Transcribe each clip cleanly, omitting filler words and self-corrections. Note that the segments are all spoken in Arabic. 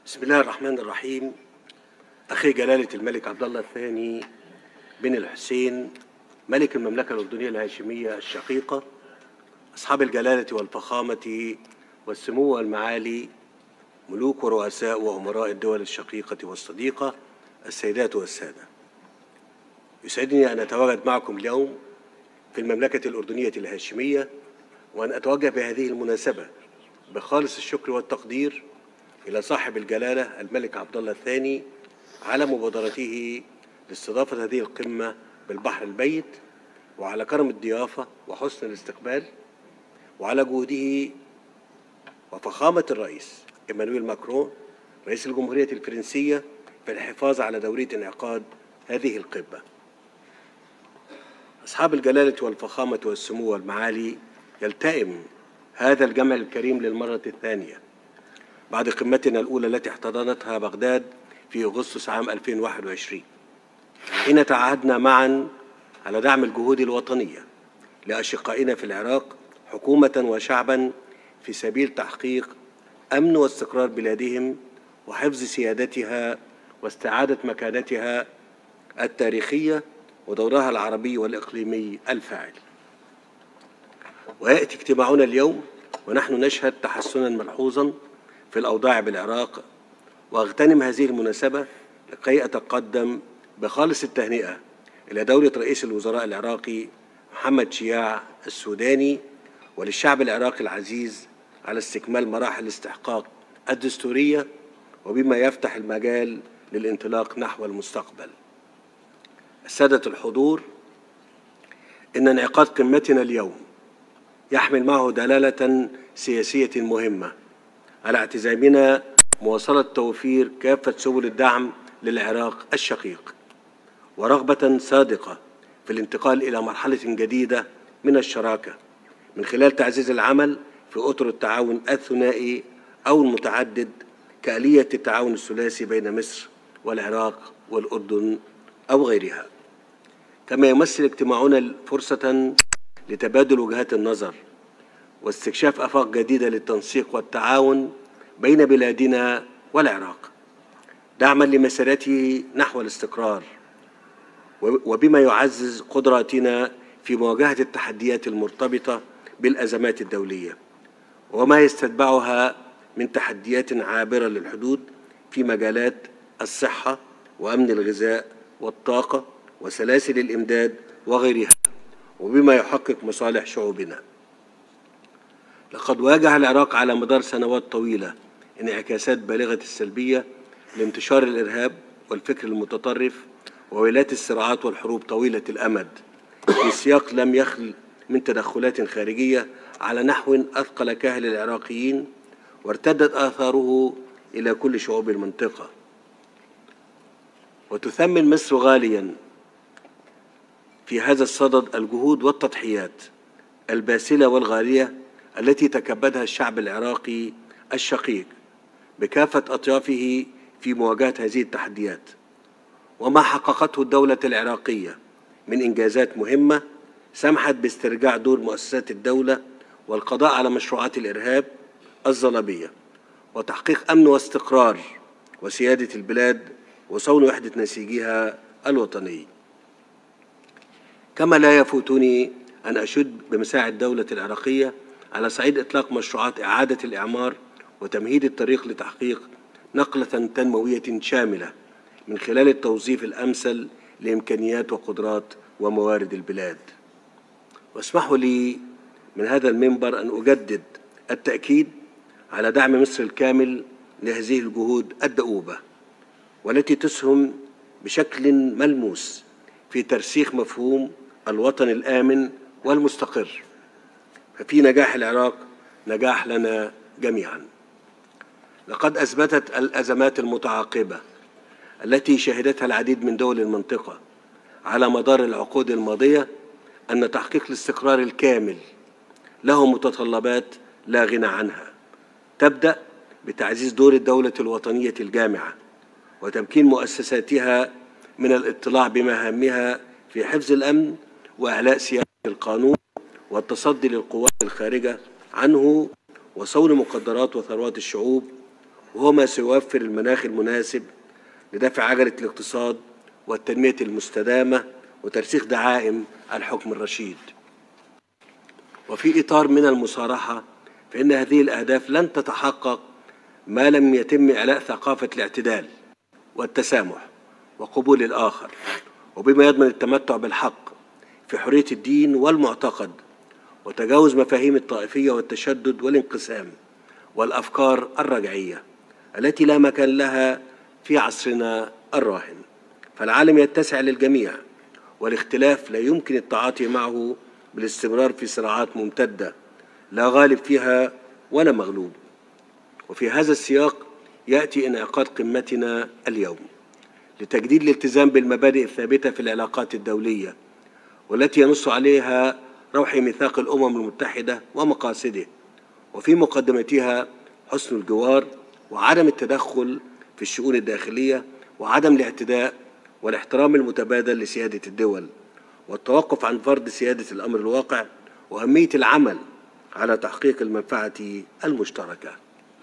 بسم الله الرحمن الرحيم. أخي جلالة الملك عبد الله الثاني بن الحسين ملك المملكة الأردنية الهاشمية الشقيقة، أصحاب الجلالة والفخامة والسمو والمعالي، ملوك ورؤساء وأمراء الدول الشقيقة والصديقة، السيدات والسادة، يسعدني أن أتواجد معكم اليوم في المملكة الأردنية الهاشمية، وأن أتوجه بهذه المناسبة بخالص الشكر والتقدير إلى صاحب الجلالة الملك عبد الله الثاني على مبادرته لاستضافة هذه القمة بالبحر الميت، وعلى كرم الضيافة وحسن الاستقبال، وعلى جهوده وفخامة الرئيس إيمانويل ماكرون رئيس الجمهورية الفرنسية في الحفاظ على دورية انعقاد هذه القمة. أصحاب الجلالة والفخامة والسمو والمعالي، يلتئم هذا الجمع الكريم للمرة الثانية بعد قمتنا الأولى التي احتضنتها بغداد في أغسطس عام 2021، حين تعهدنا معا على دعم الجهود الوطنية لأشقائنا في العراق حكومة وشعبا في سبيل تحقيق أمن واستقرار بلادهم وحفظ سيادتها واستعادة مكانتها التاريخية ودورها العربي والإقليمي الفاعل. ويأتي اجتماعنا اليوم ونحن نشهد تحسنا ملحوظا في الأوضاع بالعراق، وأغتنم هذه المناسبة لكي أتقدم بخالص التهنئة إلى دولة رئيس الوزراء العراقي محمد شياع السوداني وللشعب العراقي العزيز على استكمال مراحل الاستحقاق الدستورية، وبما يفتح المجال للانطلاق نحو المستقبل. السادة الحضور، إن انعقاد قمتنا اليوم يحمل معه دلالة سياسية مهمة على اعتزامنا مواصلة توفير كافة سبل الدعم للعراق الشقيق، ورغبة صادقة في الانتقال إلى مرحلة جديدة من الشراكة من خلال تعزيز العمل في أطر التعاون الثنائي أو المتعدد كآلية التعاون الثلاثي بين مصر والعراق والأردن أو غيرها. كما يمثل اجتماعنا فرصة لتبادل وجهات النظر واستكشاف آفاق جديدة للتنسيق والتعاون بين بلادنا والعراق، دعما لمسيرته نحو الاستقرار، وبما يعزز قدراتنا في مواجهة التحديات المرتبطة بالأزمات الدولية وما يستتبعها من تحديات عابرة للحدود في مجالات الصحة وأمن الغذاء والطاقة وسلاسل الإمداد وغيرها، وبما يحقق مصالح شعوبنا. لقد واجه العراق على مدار سنوات طويلة انعكاسات بالغة السلبية لانتشار الإرهاب والفكر المتطرف وويلات الصراعات والحروب طويلة الأمد في سياق لم يخل من تدخلات خارجية على نحو أثقل كاهل العراقيين، وارتدت آثاره إلى كل شعوب المنطقة. وتثمن مصر غاليا في هذا الصدد الجهود والتضحيات الباسلة والغالية التي تكبدها الشعب العراقي الشقيق بكافة أطيافه في مواجهة هذه التحديات، وما حققته الدولة العراقية من إنجازات مهمة سمحت باسترجاع دور مؤسسات الدولة والقضاء على مشروعات الإرهاب الصليبية وتحقيق أمن واستقرار وسيادة البلاد وصون وحدة نسيجها الوطني. كما لا يفوتني أن أشد بمساعي الدولة العراقية على صعيد إطلاق مشروعات إعادة الإعمار وتمهيد الطريق لتحقيق نقلة تنموية شاملة من خلال التوظيف الأمثل لإمكانيات وقدرات وموارد البلاد. واسمحوا لي من هذا المنبر أن أجدد التأكيد على دعم مصر الكامل لهذه الجهود الدؤوبة، والتي تسهم بشكل ملموس في ترسيخ مفهوم الوطن الآمن والمستقر. ففي نجاح العراق نجاح لنا جميعا. لقد أثبتت الأزمات المتعاقبة التي شهدتها العديد من دول المنطقة على مدار العقود الماضية أن تحقيق الاستقرار الكامل له متطلبات لا غنى عنها، تبدأ بتعزيز دور الدولة الوطنية الجامعة وتمكين مؤسساتها من الاطلاع بمهامها في حفظ الأمن وإعلاء سيادة القانون والتصدي للقوات الخارجة عنه وصون مقدرات وثروات الشعوب وهو ما سيوفر المناخ المناسب لدفع عجلة الاقتصاد والتنمية المستدامة وترسيخ دعائم الحكم الرشيد. وفي إطار من المصارحة، فإن هذه الأهداف لن تتحقق ما لم يتم إعلاء ثقافة الاعتدال والتسامح وقبول الآخر، وبما يضمن التمتع بالحق في حرية الدين والمعتقد وتجاوز مفاهيم الطائفية والتشدد والانقسام والأفكار الرجعية التي لا مكان لها في عصرنا الراهن. فالعالم يتسع للجميع، والاختلاف لا يمكن التعاطي معه بالاستمرار في صراعات ممتدة لا غالب فيها ولا مغلوب. وفي هذا السياق يأتي انعقاد قمتنا اليوم لتجديد الالتزام بالمبادئ الثابتة في العلاقات الدولية، والتي ينص عليها روح ميثاق الأمم المتحدة ومقاصده، وفي مقدمتها حسن الجوار وعدم التدخل في الشؤون الداخلية وعدم الاعتداء والاحترام المتبادل لسيادة الدول والتوقف عن فرض سيادة الأمر الواقع وأهمية العمل على تحقيق المنفعة المشتركة.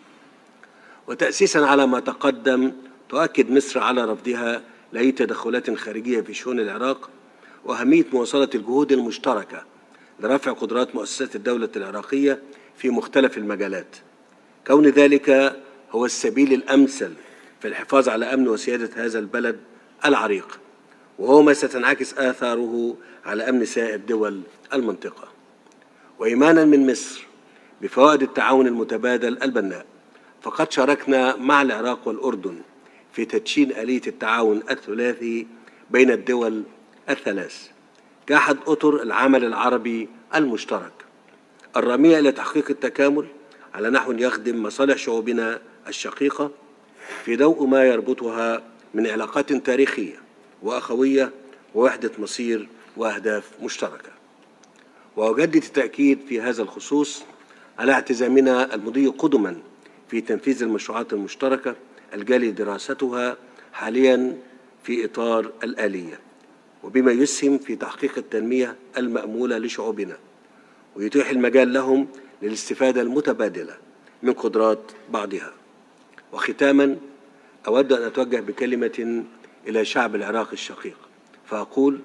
وتأسيسا على ما تقدم، تؤكد مصر على رفضها لأي تدخلات خارجية في شؤون العراق وأهمية مواصلة الجهود المشتركة لرفع قدرات مؤسسات الدولة العراقية في مختلف المجالات، كون ذلك هو السبيل الأمثل في الحفاظ على أمن وسيادة هذا البلد العريق، وهو ما ستنعكس آثاره على أمن سائر دول المنطقة. وإيمانا من مصر بفوائد التعاون المتبادل البناء، فقد شاركنا مع العراق والأردن في تدشين آلية التعاون الثلاثي بين الدول الثلاث كأحد أطر العمل العربي المشترك الرامية إلى تحقيق التكامل على نحو يخدم مصالح شعوبنا الشقيقة في ضوء ما يربطها من علاقات تاريخية وأخوية ووحدة مصير وأهداف مشتركة. وأجدد التأكيد في هذا الخصوص على اعتزامنا المضي قدما في تنفيذ المشروعات المشتركة الجاري دراستها حاليا في إطار الآلية، وبما يسهم في تحقيق التنمية المأمولة لشعوبنا ويتيح المجال لهم للاستفادة المتبادلة من قدرات بعضها. وختاما، أود أن أتوجه بكلمة إلى شعب العراق الشقيق، فأقول: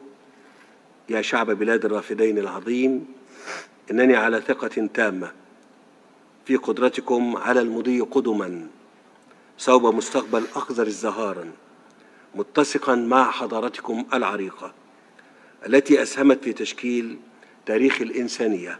يا شعب بلاد الرافدين العظيم، إنني على ثقة تامة في قدرتكم على المضي قدما صوب مستقبل أخضر ازدهارا، متسقا مع حضارتكم العريقة التي أسهمت في تشكيل تاريخ الإنسانية،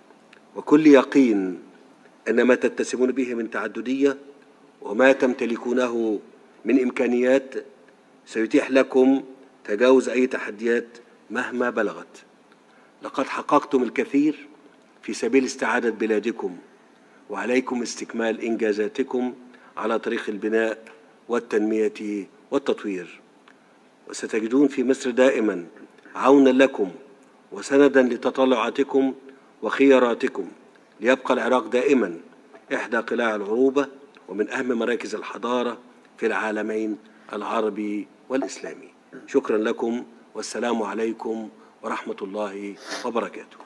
وكل يقين أن ما تتسمون به من تعددية وما تمتلكونه من إمكانيات سيتيح لكم تجاوز أي تحديات مهما بلغت. لقد حققتم الكثير في سبيل استعادة بلادكم، وعليكم استكمال إنجازاتكم على طريق البناء والتنمية والتطوير. وستجدون في مصر دائما عونا لكم وسندا لتطلعاتكم وخياراتكم، ليبقى العراق دائما إحدى قلاع العروبة ومن أهم مراكز الحضارة في العالمين العربي والإسلامي. شكرا لكم، والسلام عليكم ورحمة الله وبركاته.